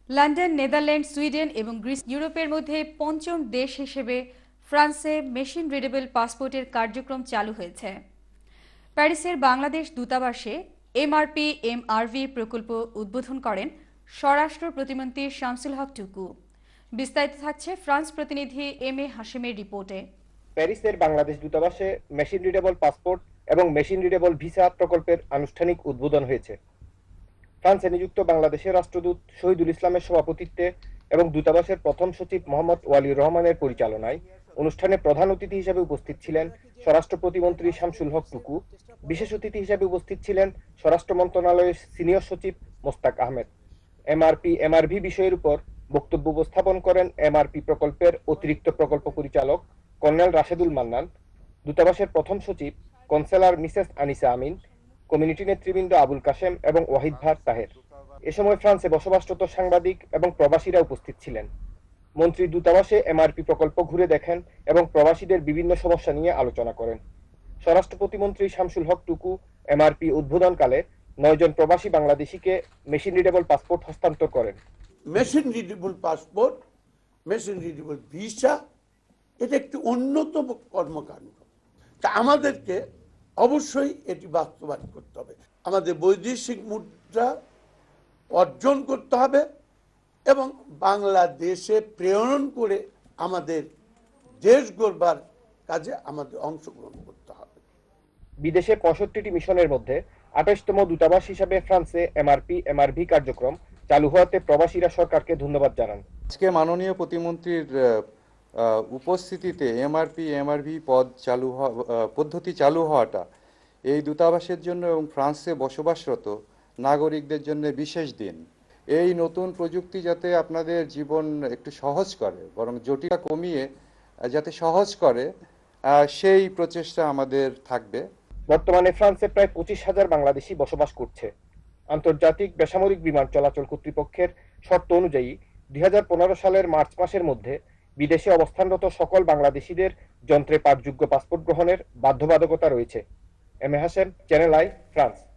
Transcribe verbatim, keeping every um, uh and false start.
London, Netherland, Sweden এবং Greece ইউরোপের মধ্যে পঞ্চম দেশ হিসেবে ফ্রান্সে মেশিন রিডেবল পাসপোর্টের কার্যক্রম চালু হয়েছে। প্যারিসের বাংলাদেশ দূতাবাসে এমআরপি এমআরভি প্রকল্প উদ্বোধন করেন স্বরাষ্ট্র প্রতিমন্ত্রী শামসুল হক টুকু। বিস্তারিত থাকছে ফ্রান্স প্রতিনিধি এম এ হাশেমের রিপোর্টে। প্যারিসের বাংলাদেশ দূতাবাসে মেশিন রিডেবল পাসপোর্ট এবং মেশিন রিডেবল ভিসা প্রকল্পের আনুষ্ঠানিক উদ্বোধন হয়েছে। ফ্রান্সে নিযুক্ত বাংলাদেশের রাষ্ট্রদূত শহীদুল ইসলামের সভাপতিত্বে এবং দূতাবাসের প্রথম সচিব মোহাম্মদ ওয়ালিউর রহমানের পরিচালনায় অনুষ্ঠানে প্রধান অতিথি হিসেবে উপস্থিত ছিলেন স্বরাষ্ট্র প্রতিমন্ত্রী শামসুল হক টুকু। বিশেষ অতিথি হিসেবে উপস্থিত ছিলেন স্বরাষ্ট্র মন্ত্রণালয়ের সিনিয়র সচিব মোস্তাক আহমেদ। এমআরপি এমআরভি বিষয়ের উপর বক্তব্য উপস্থাপন করেন এমআরপি প্রকল্পের অতিরিক্ত প্রকল্প পরিচালক কর্নেল রাশেদুল মান্নান, দূতাবাসের প্রথম সচিব counsellor Mrs Anisa Amin, community নেতৃবৃন্দ আবুল কাশেম এবং ওয়াহিদ ভার তাহের। এ সময় ফ্রান্সে বসবাসরত সাংবাদিক এবং প্রবাসীরা উপস্থিত ছিলেন। মন্ত্রী দূতাবাসে এমআরপি প্রকল্প ঘুরে দেখেন এবং প্রবাসীদের বিভিন্ন সমস্যা নিয়ে আলোচনা করেন। স্বরাষ্ট্র প্রতিমন্ত্রী শামসুল হক টুকু এমআরপি উদ্বোধনকালে নয়জন প্রবাসী বাংলাদেশিকে মেশিন রিডেবল পাসপোর্ট হস্তান্তর করেন। Machine readable passport, machine readable visa, এটা একটি অন্যতম কর্মকাণ্ড। তা আমাদেরকে অবশ্যই এটি বাস্তবায়ন করতে হবে। আমাদের বৈদেশিক মুদ্রা অর্জন করতে হবে এবং বাংলাদেশে প্রেরণ করে আমাদের দেশ গড়বার কাজে আমাদের অংশগ্রহণ করতে হবে। বিদেশে পঁয়ষট্টিটি মিশনের মধ্যে আঠাশতম দূতাবাস হিসাবে ফ্রান্সে এমআরপি এমআরভি কার্যক্রম চালু হওয়াতে প্রবাসীরা সরকারকে ধন্যবাদ জানান। আজকে মাননীয় প্রতিমন্ত্রীর উপস্থিতিতে এমআরপি এমআরভি পদ চালু পদ্ধতি চালু হওয়াটা এই দূতাবাসের জন্য এবং ফ্রান্সে বসবাসরত নাগরিকদের জন্য বিশেষ দিন। এই নতুন প্রযুক্তি যাতে আপনাদের জীবন একটু সহজ করে, বরং জটিলতা কমিয়ে যাতে সহজ করে, সেই প্রচেষ্টা আমাদের থাকবে। বর্তমানে ফ্রান্সে প্রায় পঁচিশ হাজার বাংলাদেশি বসবাস করছে। আন্তর্জাতিক বেসামরিক বিমান চলাচল কর্তৃপক্ষের শর্ত অনুযায়ী দুই হাজার পনেরো সালের মার্চ মাসের মধ্যে বিদেশে অবস্থানরত সকল বাংলাদেশিদের যন্ত্রে পাঠযোগ্য পাসপোর্ট গ্রহণের বাধ্যবাধকতা রয়েছে। M A Hashem, channel I, France.